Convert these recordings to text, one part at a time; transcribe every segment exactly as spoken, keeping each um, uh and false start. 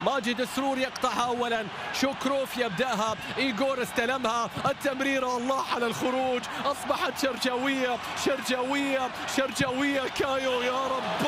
ماجد السرور يقطعها أولا، شوكروف يبدأها، إيغور استلمها، التمريرة الله على الخروج، أصبحت شرجاوية شرجاوية شرجاوية. كايو يا رب،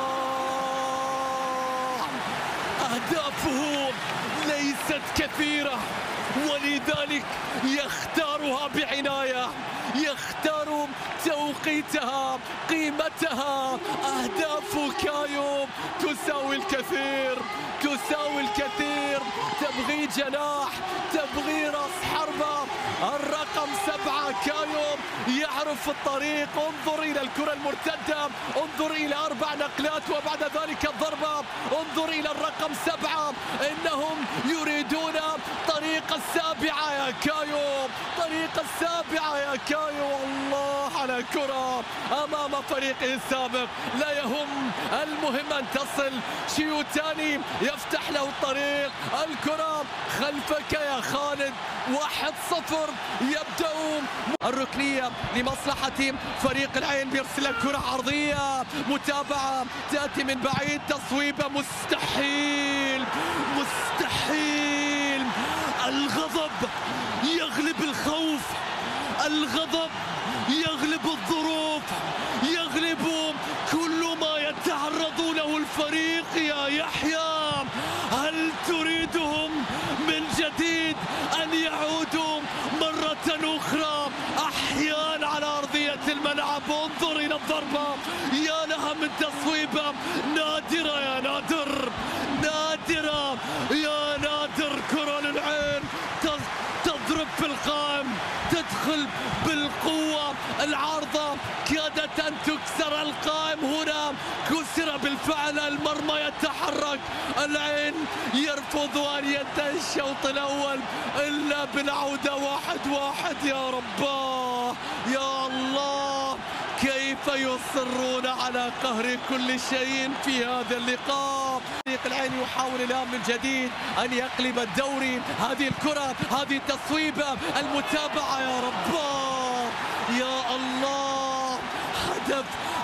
أهدافه ليست كثيرة ولذلك يختارها بعناية، يختار توقيتها قيمتها. أهداف كايو تساوي الكثير تساوي الكثير. تبغي جناح، تبغي راس حربة، الرقم سبعة كايو يعرف الطريق. انظر إلى الكرة المرتدة، انظر إلى أربع نقلات وبعد ذلك الضربة. انظر إلى الرقم سبعة، إنهم يريدون طريق السابعة يا كايو، طريق السابعة يا كايو. الله على كرة أمام فريقه السابق، لا يهم، المهم أن تصل. شيوتاني يفتح له الطريق، الكرة خلفك يا خالد. واحد صفر. يبدأ الركنية لمصلحة فريق العين، بيرسل كرة عرضية، متابعة تأتي من بعيد، تصويبة مستحيل مستحيل. الغضب يغلب الخوف، الغضب يغلب الظروف، يغلب كل ما يتعرض له الفريق. يا يحيى، هل تريدهم من جديد أن يعودوا مرة أخرى أحيان على أرضية الملعب؟ انظر إلى الضربة، يا لها من تصويبة نادرة يا نادر، نادرة يا نادر. كرة للعين تضرب في القائم، تدخل بالقوة، العارضة كادت أن تكسر القائم، هنا كسر بالفعل، المرمى يتحرك، العين يرفض أن ينتهي الشوط الأول إلا بالعودة. واحد واحد. يا رباه يا الله، كيف يصرون على قهر كل شيء في هذا اللقاء. فريق العين يحاول الآن من جديد أن يقلب الدوري. هذه الكرة، هذه التصويبة، المتابعة. يا رباه يا الله، هدف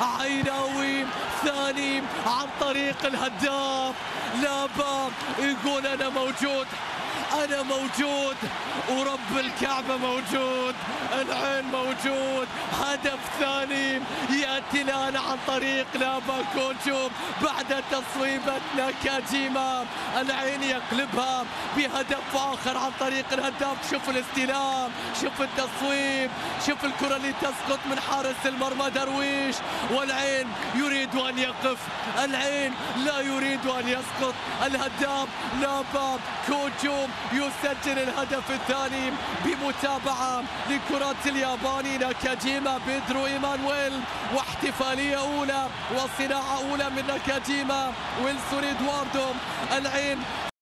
عيناوي ثاني عن طريق الهداف. لابا يقول أنا موجود، أنا موجود، ورب الكعبة موجود، العين موجود. هدف ثاني يأتي الآن عن طريق لابا كونجو بعد تصويبة ناكاجيما. العين يقلبها بهدف آخر عن طريق الهداف. شوف الاستلام، شوف التصويب، شوف الكرة اللي تسقط من حارس المرمى درويش، والعين يريد أن يقف، العين لا يريد أن يسقط. الهداف لابا كونجو يسجل الهدف الثاني بمتابعة لكرة الياباني ناكاجيما بيدرو إيمانويل، واحتفالية أولى وصناعة أولى من ناكاجيما. ويلسون إدواردو. العين